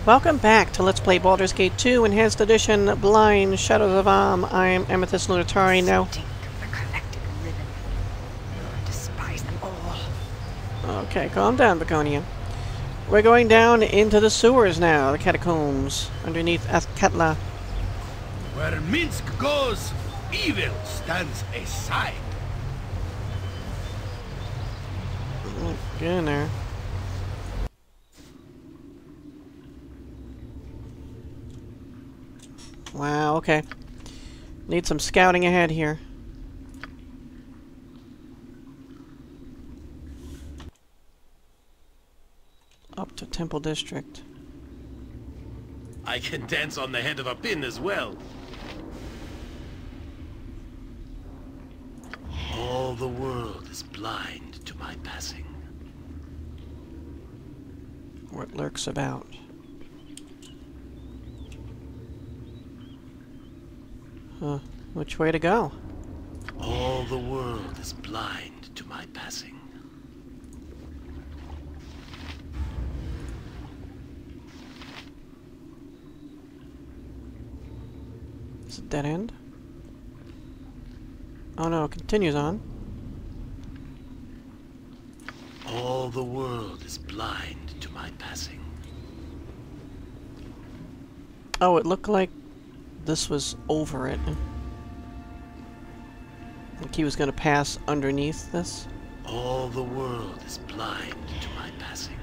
Welcome back to Let's Play Baldur's Gate 2 Enhanced Edition Blind Shadows of Am. I am Amethyst Lunatari now. Stink of the collective ribbon. I despise them all. Okay, calm down, Baconia. We're going down into the sewers now, the catacombs, underneath Athkatla. Where Minsk goes, evil stands aside. Get in there. Wow, okay. Need some scouting ahead here. Up to Temple District. I can dance on the head of a pin as well. All the world is blind to my passing. What lurks about? Huh. Which way to go? All the world is blind to my passing. Is it dead end? Oh no, it continues on. All the world is blind to my passing. Oh, it looked like this was over it. Like he was gonna pass underneath this. All the world is blind to my passing.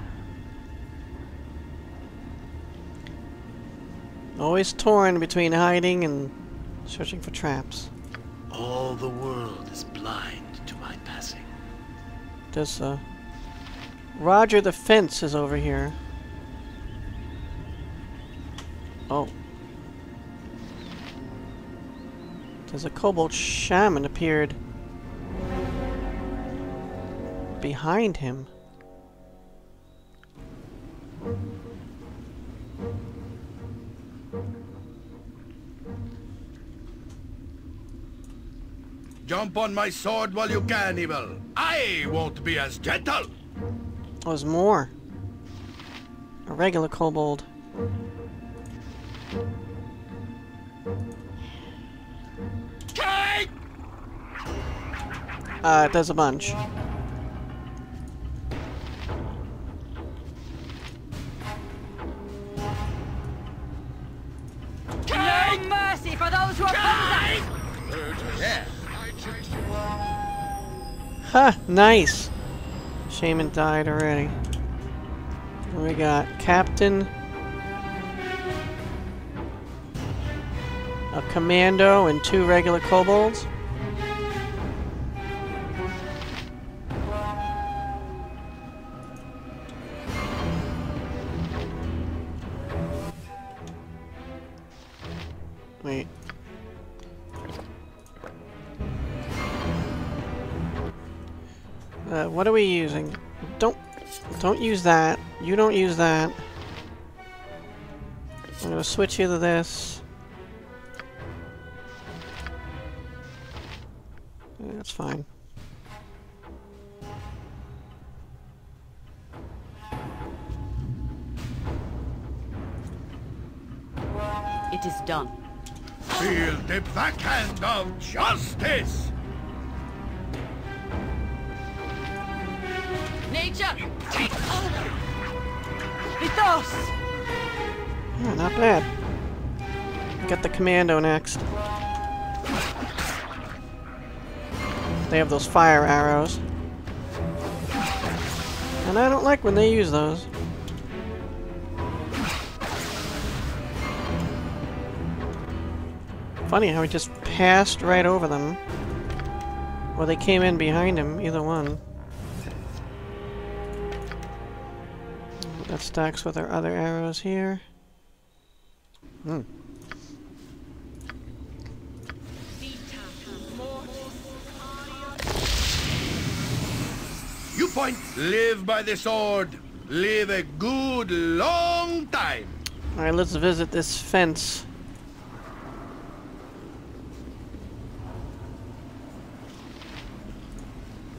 Always torn between hiding and searching for traps. All the world is blind to my passing. Does Roger the Fence is over here. Oh. There's a kobold shaman appeared behind him. Jump on my sword while you can, evil. I won't be as gentle. Oh, there's more. A regular kobold. Kate! There's a bunch. No mercy for those who oppose us! Yeah. Ha! Nice! Shaman died already. And we got Captain, a commando, and 2 regular kobolds. Wait. What are we using? Don't use that. You don't use that. I'm gonna switch you to this. Yeah, that's fine. It is done. Feel the backhand of justice. Nature! Lithos! Yeah, not bad. Get the commando next. They have those fire arrows. And I don't like when they use those. Funny how he just passed right over them. Or they came in behind him, either one. That stacks with our other arrows here. Hmm. You point, live by the sword. Live a good long time. Alright, let's visit this fence.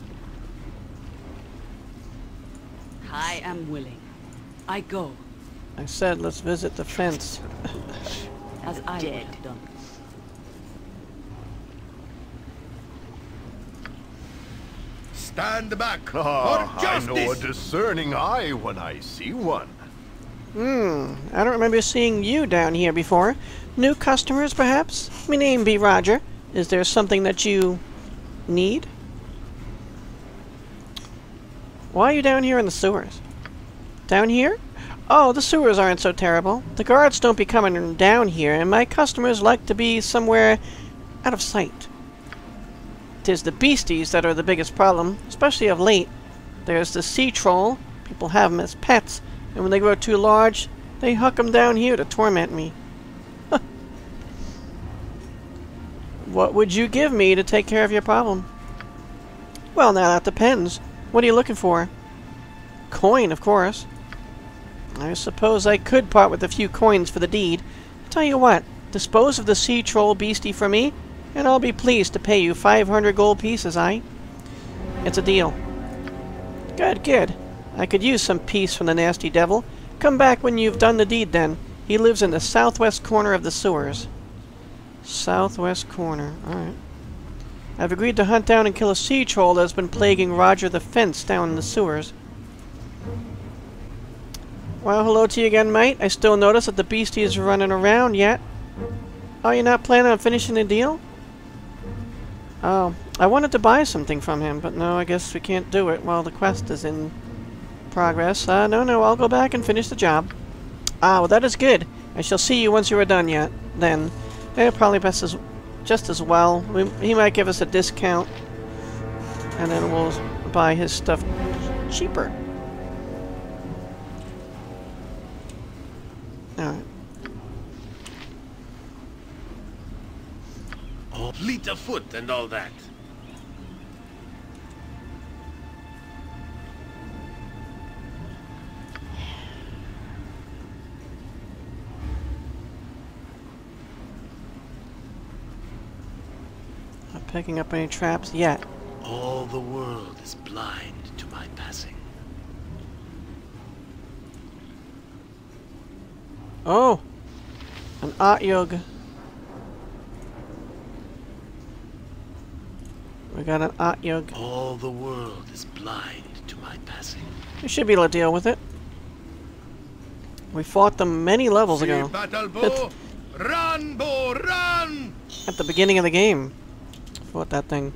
I am willing. I go. I said let's visit the fence. As I would have done. Stand back for Ah, I know a justice! discerning eye when I see one. I don't remember seeing you down here before. New customers, perhaps? Me name be Roger. Is there something that you need? Why are you down here in the sewers? Down here? Oh, the sewers aren't so terrible. The guards don't be coming down here, and my customers like to be somewhere out of sight. 'Tis the beasties that are the biggest problem, especially of late. There's the sea troll. People have them as pets, and when they grow too large, they huck them down here to torment me. What would you give me to take care of your problem? Well, now that depends. What are you looking for? Coin, of course. I suppose I could part with a few coins for the deed. Tell you what, dispose of the sea troll beastie for me, and I'll be pleased to pay you 500 gold pieces, aye? It's a deal. Good, good. I could use some peace from the nasty devil. Come back when you've done the deed, then. He lives in the southwest corner of the sewers. Southwest corner, alright. I've agreed to hunt down and kill a sea troll that's been plaguing Roger the Fence down in the sewers. Well, hello to you again, mate. I still notice that the beastie is running around yet. Oh, you're not planning on finishing the deal? Oh, I wanted to buy something from him, but no, I guess we can't do it while the quest is in progress. No, I'll go back and finish the job. Ah, well, that is good. I shall see you once you are done yet, then. Probably just as well. He might give us a discount, and then we'll buy his stuff cheaper. Alright. Oh, fleet of foot and all that. Not picking up any traps yet. All the world is blind to my passing. Oh! An Atyug. We got an Atyug. All the world is blind to my passing. We should be able to deal with it. We fought them many levels ago. Battle bow! Run, bow, run! At the beginning of the game. Fought that thing.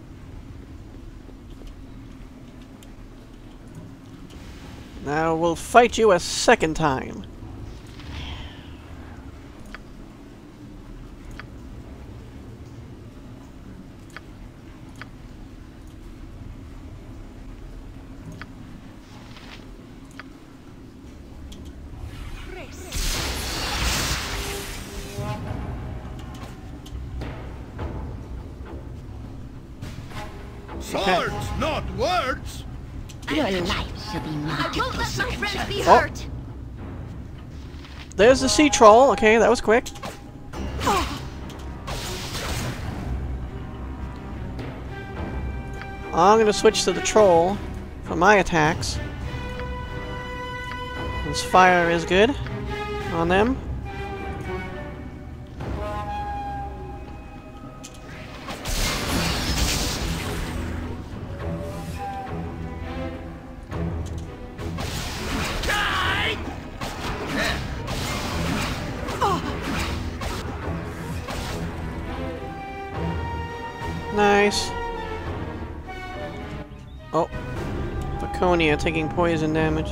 Now we'll fight you a second time. Swords, not words! Your life shall be my deposit. Oh. There's the sea troll. Okay, that was quick. I'm gonna switch to the troll for my attacks. This fire is good on them. Nice. Oh. Laconia taking poison damage.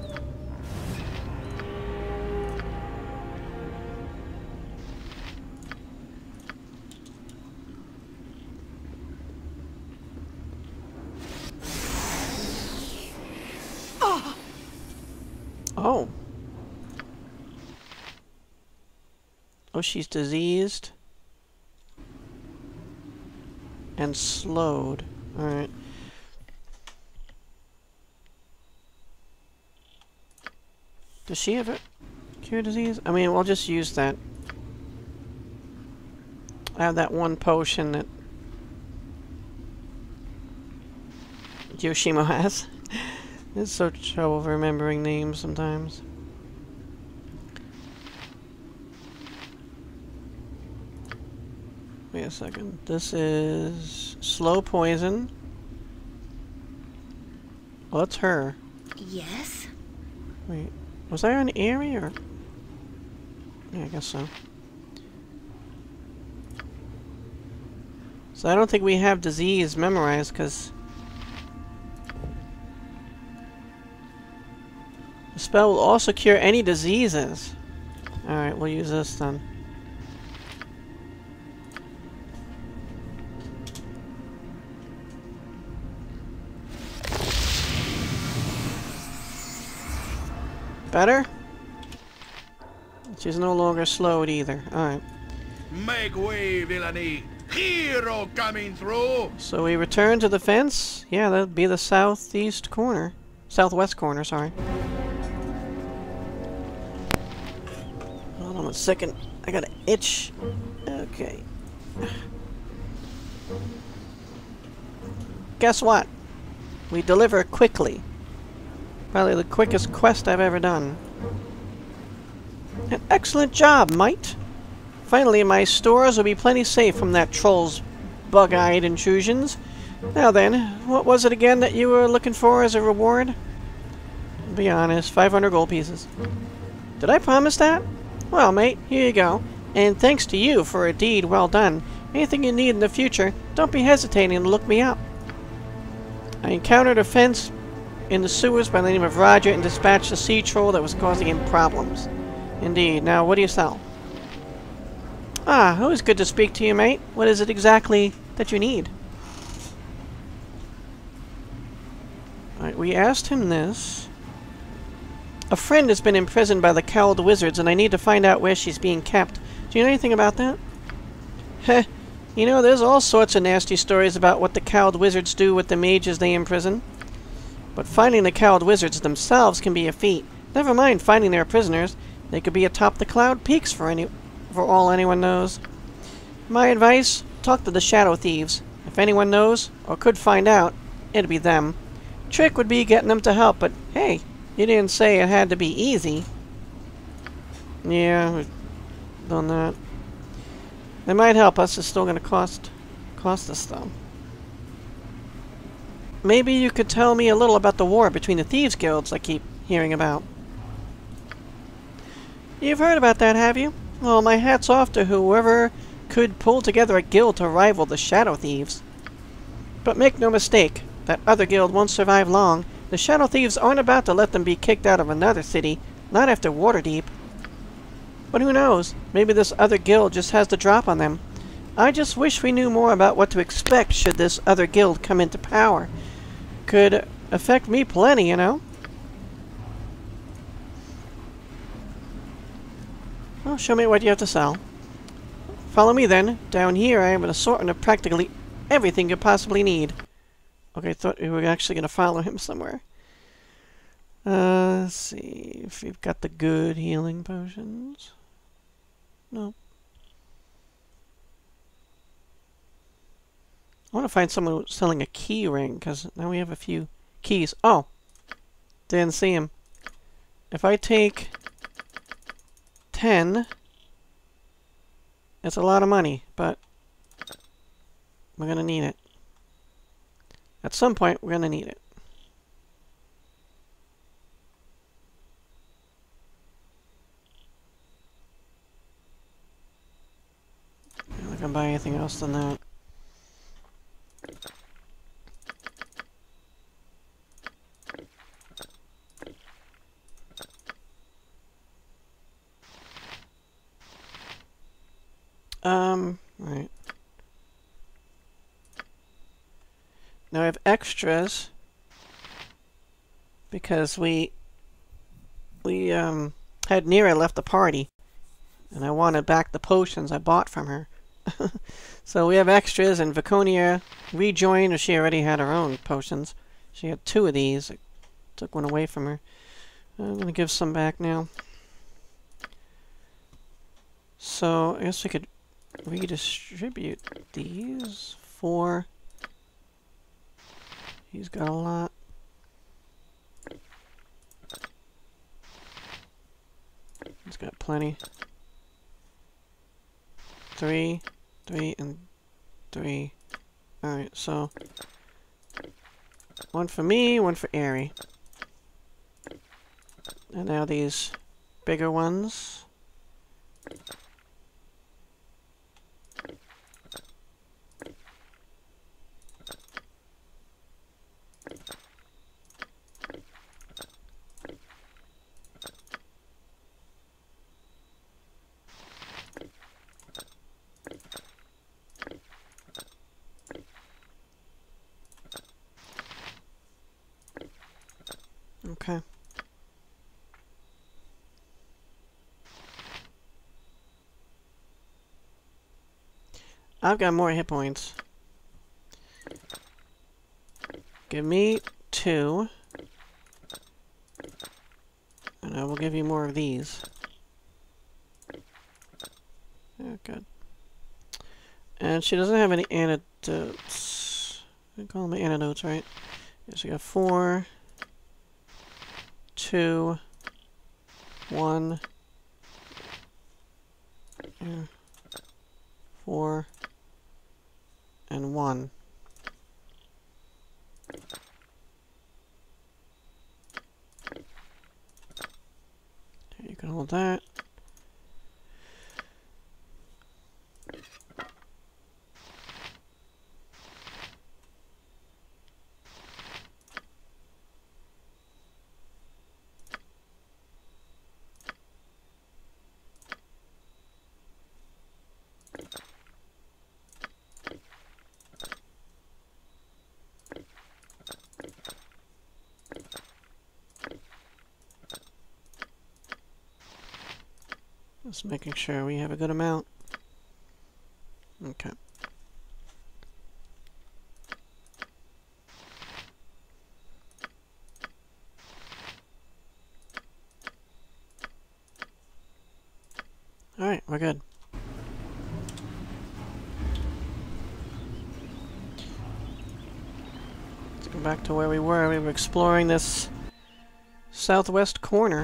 Oh. Oh, she's diseased. And slowed. Alright. Does she have a cure disease? I mean, we'll just use that. I have that one potion that Yoshimo has. It's so trouble remembering names sometimes. a second. This is slow poison. Well, that's her. Yes? Wait, was I on Eerie or? Yeah, I guess so. So I don't think we have disease memorized, because the spell will also cure any diseases. Alright, we'll use this then. Better? She's no longer slowed either. Alright. Make way, villainy! Hero coming through! So we return to the fence? Yeah, that'd be the southeast corner. Southwest corner, sorry. Hold on a second. I got an itch. Okay. Guess what? We deliver quickly. Probably the quickest quest I've ever done. An excellent job, mate! Finally, my stores will be plenty safe from that troll's bug-eyed intrusions. Now then, what was it again that you were looking for as a reward? Be honest, 500 gold pieces. Did I promise that? Well, mate, here you go. And thanks to you for a deed well done. Anything you need in the future, don't be hesitating to look me up. I encountered a fence in the sewers by the name of Roger and dispatched a sea troll that was causing him problems. Indeed. Now, what do you sell? Ah, always good to speak to you, mate. What is it exactly that you need? Alright, we asked him this. A friend has been imprisoned by the cowled wizards, and I need to find out where she's being kept. Do you know anything about that? Heh. You know, there's all sorts of nasty stories about what the cowled wizards do with the mages they imprison. But finding the cowled wizards themselves can be a feat. Never mind finding their prisoners. They could be atop the cloud peaks for all anyone knows. My advice, talk to the shadow thieves. If anyone knows, or could find out, it'd be them. Trick would be getting them to help, but hey, you didn't say it had to be easy. Yeah, we've done that. They might help us, it's still gonna cost us though. Maybe you could tell me a little about the war between the thieves guilds I keep hearing about. You've heard about that, have you? Well, my hat's off to whoever could pull together a guild to rival the Shadow Thieves. But make no mistake, that other guild won't survive long. The Shadow Thieves aren't about to let them be kicked out of another city, not after Waterdeep. But who knows? Maybe this other guild just has the drop on them. I just wish we knew more about what to expect should this other guild come into power. Could affect me plenty, you know? Well, show me what you have to sell. Follow me then. Down here I have an assortment of practically everything you possibly need. Okay, I thought we were actually going to follow him somewhere. Let's see if we've got the good healing potions. No. I want to find someone selling a key ring, because now we have a few keys. Oh! Didn't see him. If I take 10, it's a lot of money, but we're going to need it. At some point, we're going to need it. I'm not going to buy anything else than that. Right. Now I have extras because we had Nira left the party and I wanted back the potions I bought from her. So we have extras, and Viconia rejoined, or she already had her own potions. She had 2 of these. I took one away from her. I'm going to give some back now. So I guess we could redistribute these for... He's got a lot. He's got plenty. 3, and 3. Alright, so... one for me, one for Aerie. And now these bigger ones. Okay. I've got more hit points. Give me 2. And I will give you more of these. Oh, good. And she doesn't have any antidotes. I call them antidotes, right? Yes, we got 4, 2, 1, 4, and 1. Okay, you can hold that. Just making sure we have a good amount. Okay. Alright, we're good. Let's go back to where we were. We were exploring this southwest corner.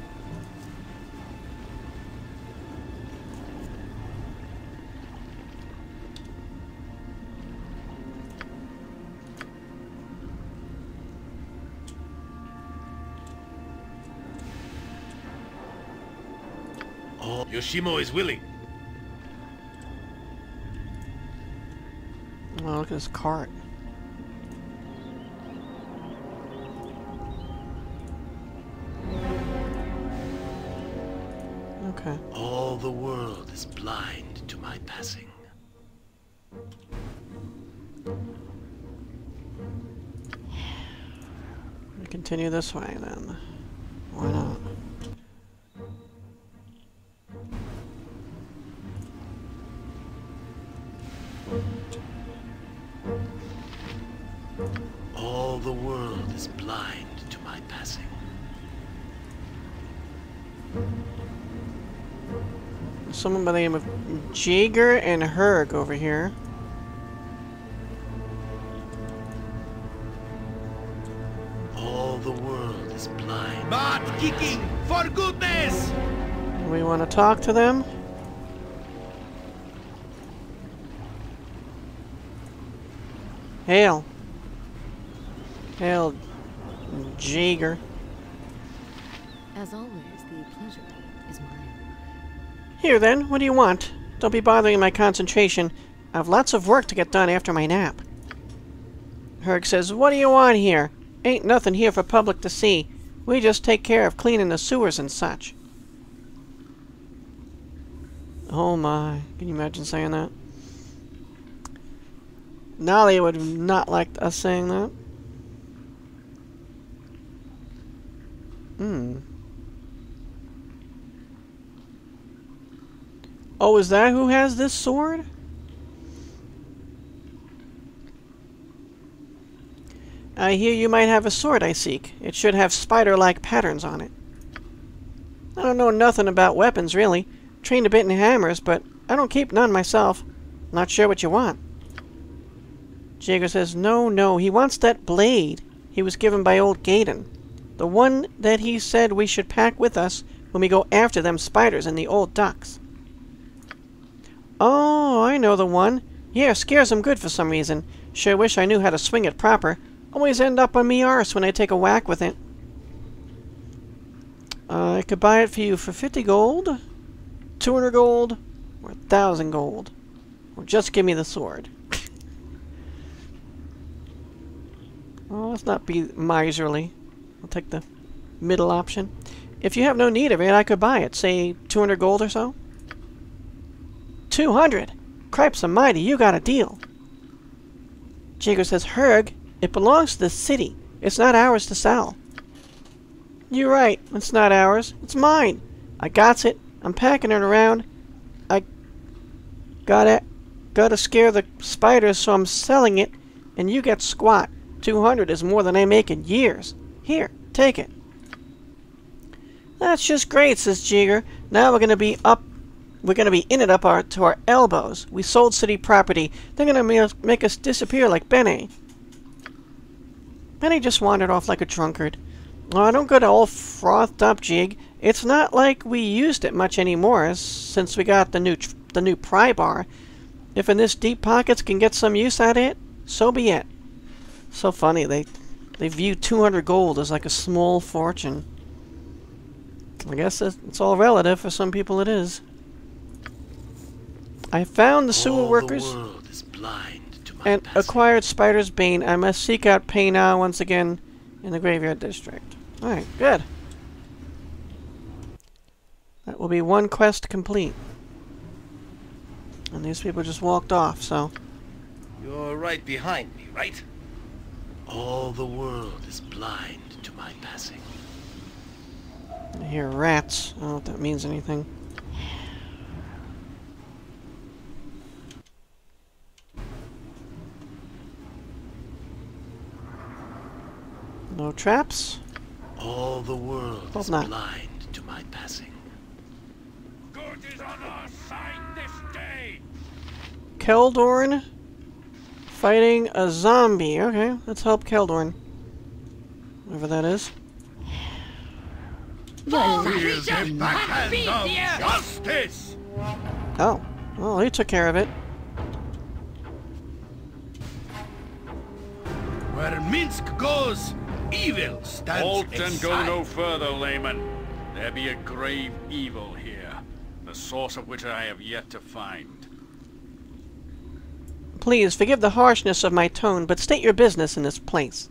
Yoshimo is willing. Oh, look at this cart. Okay. All the world is blind to my passing. We continue this way then. Why not? All the world is blind to my passing. Someone by the name of Jaeger and Herg over here. All the world is blind. Butt kicking, for goodness! We want to talk to them. Hail. Hail, Jaeger. As always, the pleasure is mine. Here then, what do you want? Don't be bothering my concentration. I've lots of work to get done after my nap. Herg says, what do you want here? Ain't nothing here for public to see. We just take care of cleaning the sewers and such. Oh my, can you imagine saying that? Nali would not like us saying that. Oh, is that who has this sword? I hear you might have a sword I seek. It should have spider-like patterns on it. I don't know nothing about weapons, really. Trained a bit in hammers, but I don't keep none myself. Not sure what you want. Jaeger says, no, he wants that blade he was given by old Gaydon. The one that he said we should pack with us when we go after them spiders and the old ducks. Oh, I know the one. Yeah, scares him good for some reason. Sure wish I knew how to swing it proper. Always end up on me arse when I take a whack with it. I could buy it for you for 50 gold, 200 gold, or 1,000 gold. Or just give me the sword. Oh, let's not be miserly. I'll take the middle option. If you have no need of it, I could buy it. Say 200 gold or so? 200? Cripes almighty, you got a deal. Jigger says, Herg, it belongs to the city. It's not ours to sell. You're right. It's not ours. It's mine. I got it. I'm packing it around. I gotta scare the spiders, so I'm selling it, and you get squat. 200 is more than I make in years. Here, take it. That's just great, says Jigger. Now we're gonna be in it up to our elbows. We sold city property. They're gonna make us disappear like Benny. Benny just wandered off like a drunkard. Oh, don't get all frothed up, Jig. It's not like we used it much anymore since we got the new pry bar. If in this deep pockets can get some use out of it, so be it. So funny, they view 200 gold as like a small fortune. I guess it's all relative. For some people it is. I found the sewer workers and acquired Spider's Bane. I must seek out Pay now once again in the Graveyard District. Alright, good. That will be one quest complete. And these people just walked off, so... You're right behind me, right? All the world is blind to my passing. I hear rats. I don't know if that means anything. No traps? All the world is not. blind to my passing. Good is on our side this day. Keldorn fighting a zombie. Okay, let's help Keldorn. Whatever that is. Your life Feel shall the not backhand be of here. justice. Oh. Well, he took care of it. Where Minsk goes, evil stands Halt and go aside. no further, layman. There be a grave evil here, the source of which I have yet to find. Please, forgive the harshness of my tone, but state your business in this place.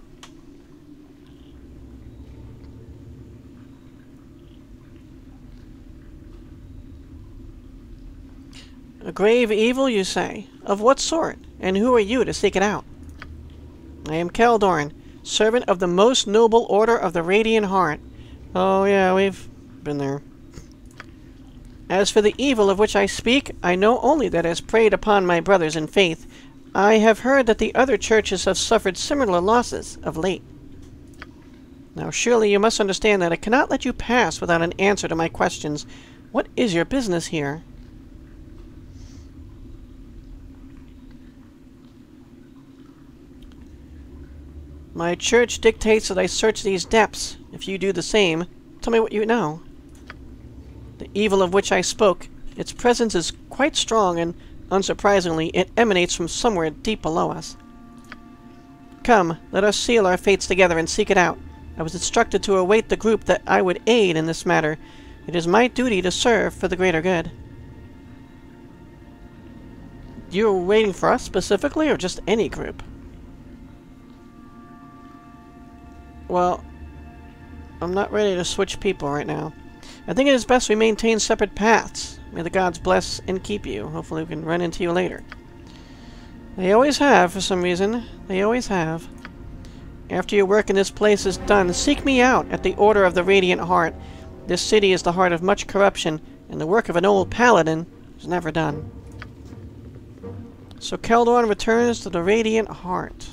A grave evil, you say? Of what sort? And who are you to seek it out? I am Keldorn, servant of the most noble order of the Radiant Heart. Oh yeah, we've been there. As for the evil of which I speak, I know only that it has preyed upon my brothers in faith. I have heard that the other churches have suffered similar losses of late. Now surely you must understand that I cannot let you pass without an answer to my questions. What is your business here? My church dictates that I search these depths. If you do the same, tell me what you know. The evil of which I spoke, its presence is quite strong, and, unsurprisingly, it emanates from somewhere deep below us. Come, let us seal our fates together and seek it out. I was instructed to await the group that I would aid in this matter. It is my duty to serve for the greater good. You were waiting for us specifically, or just any group? Well, I'm not ready to switch people right now. I think it is best we maintain separate paths. May the gods bless and keep you. Hopefully we can run into you later. They always have, for some reason. They always have. After your work in this place is done, seek me out at the Order of the Radiant Heart. This city is the heart of much corruption, and the work of an old paladin is never done. So Keldorn returns to the Radiant Heart.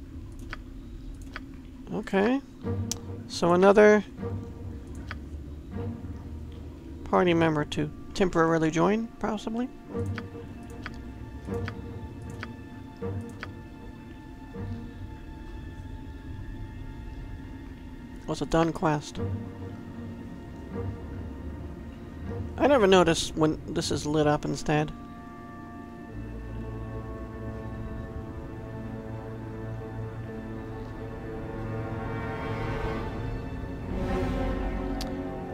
Okay. So another party member to temporarily join, possibly? What's a done quest? I never notice when this is lit up instead.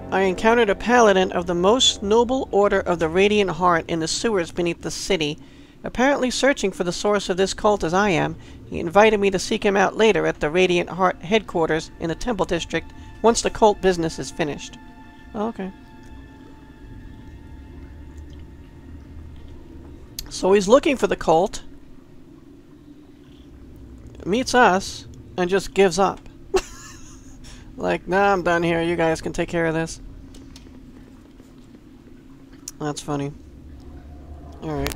I encountered a paladin of the most noble order of the Radiant Heart in the sewers beneath the city. Apparently searching for the source of this cult as I am, he invited me to seek him out later at the Radiant Heart headquarters in the Temple District once the cult business is finished. Okay. So he's looking for the cult, meets us, and just gives up. Like, nah, I'm done here. You guys can take care of this. That's funny. Alright.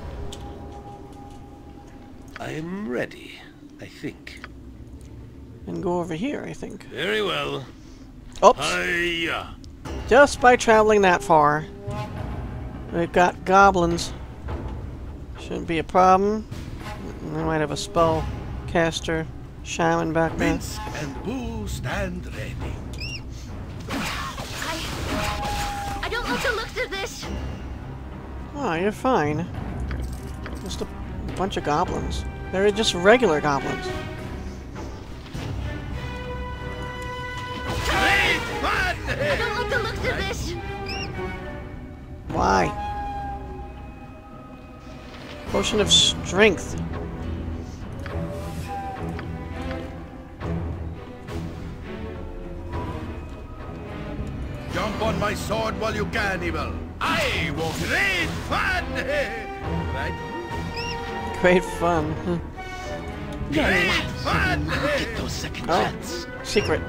I am ready, I think. And go over here, I think. Very well. Oops. Hiya. Just by traveling that far. We've got goblins. Shouldn't be a problem. I might have a spell caster shaman back there. Minsk and Boo stand ready. I don't like the looks of this. Oh, you're fine. Just a bunch of goblins. They're just regular goblins. I don't like the looks of this. Why? Potion of strength. Jump on my sword while you can, evil. I will great fun. Right? Great fun. Great fun. Get those second chance. Secret.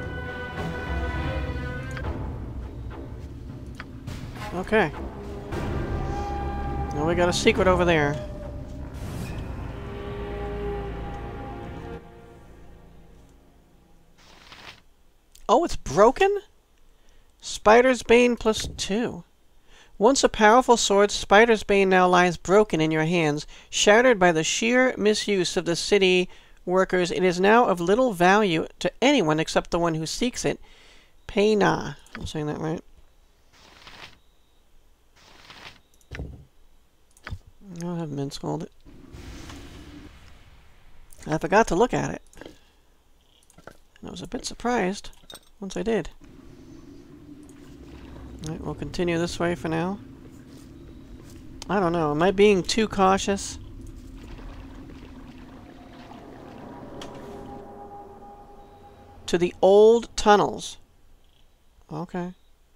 Okay. Now we got a secret over there. Oh, it's broken? Spider's Bane +2. Once a powerful sword, Spider's Bane now lies broken in your hands. Shattered by the sheer misuse of the city workers, it is now of little value to anyone except the one who seeks it. Pay nah. I'm saying that right. I'll have Mince hold it. I forgot to look at it. I was a bit surprised once I did. Alright, we'll continue this way for now. I don't know, am I being too cautious? To the old tunnels. Okay.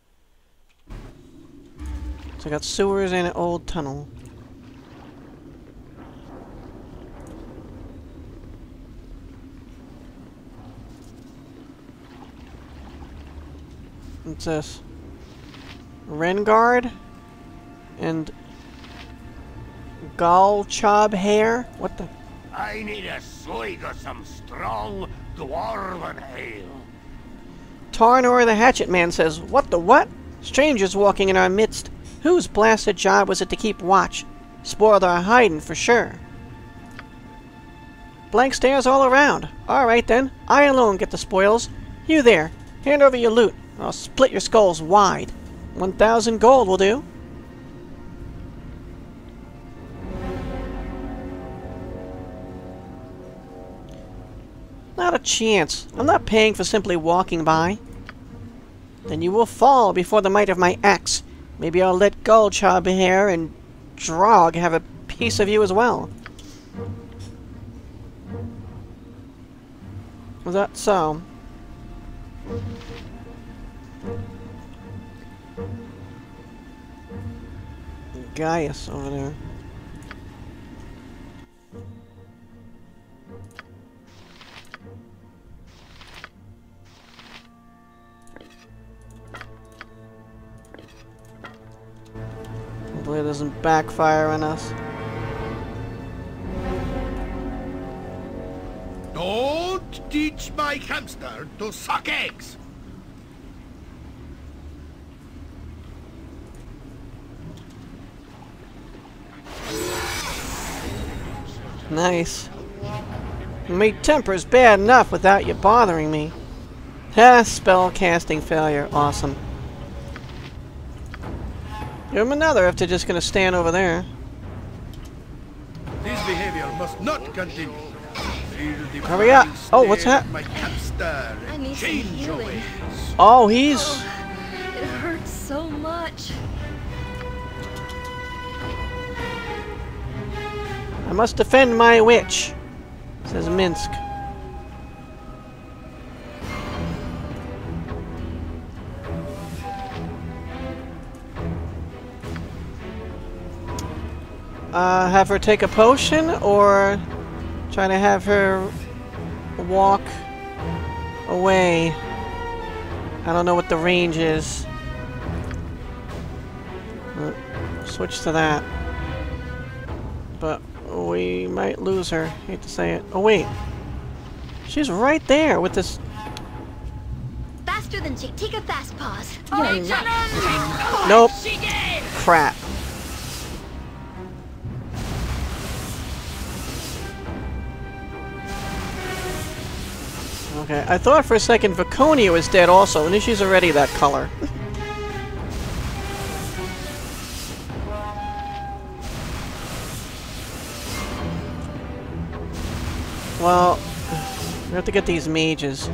So I got sewers and an old tunnel. What's this? Rengard and Galchob hair? What the? I need a swig of some strong dwarven ale. Tarnor the Hatchet Man says, "What the what? Strangers walking in our midst. Whose blasted job was it to keep watch? Spoiled our hiding for sure." Blank stares all around. Alright then, I alone get the spoils. You there, hand over your loot. I'll split your skulls wide. 1,000 gold will do. Not a chance. I'm not paying for simply walking by. Then you will fall before the might of my axe. Maybe I'll let Galchob hair and Drog have a piece of you as well. Was that so? Gaius over there. Hopefully it doesn't backfire on us. Don't teach my hamster to suck eggs. Nice. My temper's bad enough without you bothering me. Ha, spell casting failure. Awesome. Give him another if they're just gonna stand over there. This behavior must not continue. Hurry up! Oh, what's that? My hamster I need some change your healing. ways. Oh, It much. I must defend my witch, says Minsk. Have her take a potion, or try to have her walk away. I don't know what the range is. Switch to that. But we might lose her. Hate to say it. Oh wait. She's right there with this. Faster than Chick. Take a fast pause. Nope. Crap. Okay, I thought for a second Viconia was dead also, and she's already that color. Well, we have to get these mages.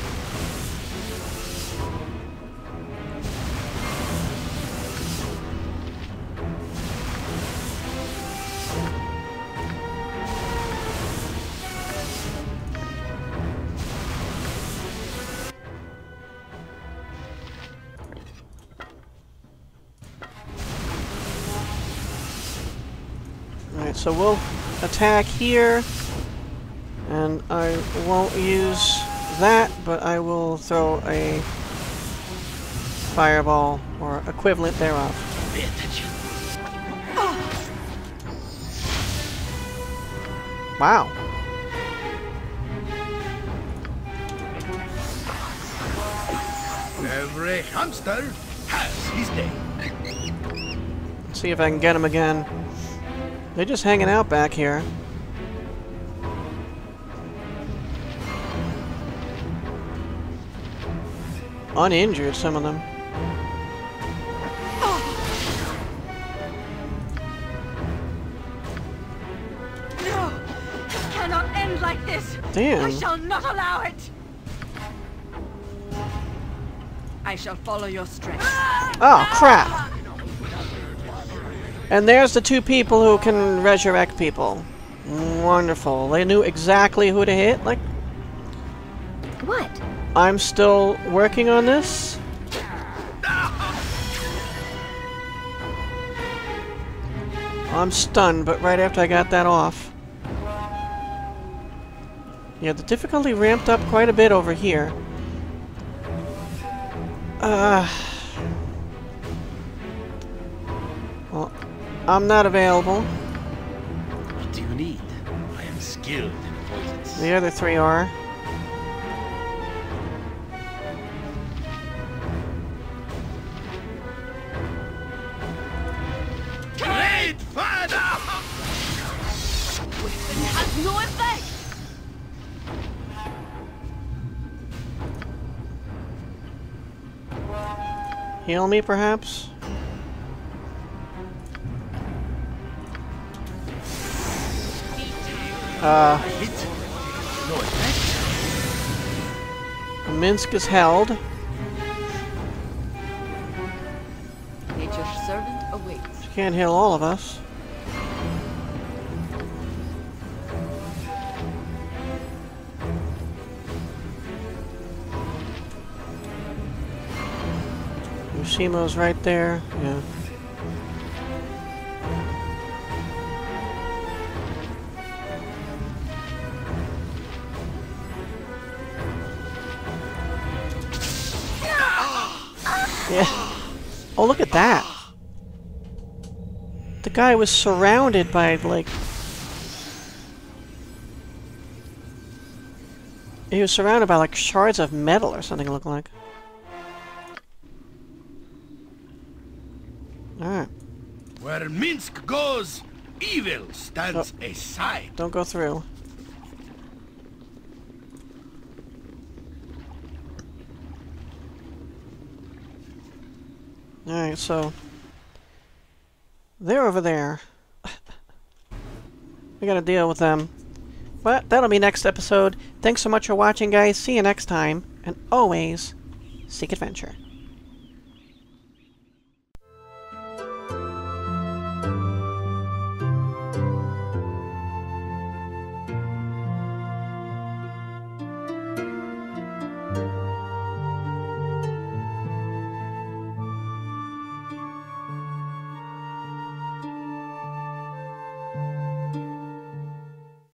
Alright, so we'll attack here. And I won't use that, but I will throw a fireball, or equivalent thereof. Pay attention. Wow. Every hamster has his day. Let's see if I can get him again. They're just hanging out back here. Uninjured, some of them. No! It cannot end like this! Damn. I shall not allow it! I shall follow your strength. Oh, crap! And there's the two people who can resurrect people. Wonderful. They knew exactly who to hit. Like, What? I'm still working on this. I'm stunned, but right after I got that off. Yeah, the difficulty ramped up quite a bit over here. Well, I'm not available. What do you need? I am skilled in avoidance. The other three are. Great father! It has no effect! Heal me, perhaps? Hit? No effect? Minsk is held. Nature's servant awaits. She can't heal all of us. Yoshimo's right there. Yeah. Yeah. Oh, look at that. The guy was surrounded by, like... He was surrounded by, like, shards of metal or something, it looked like. Alright. Where Minsk goes, evil stands aside. Don't go through. Alright, so... They're over there. We gotta deal with them. But that'll be next episode. Thanks so much for watching, guys. See you next time. And always, seek adventure.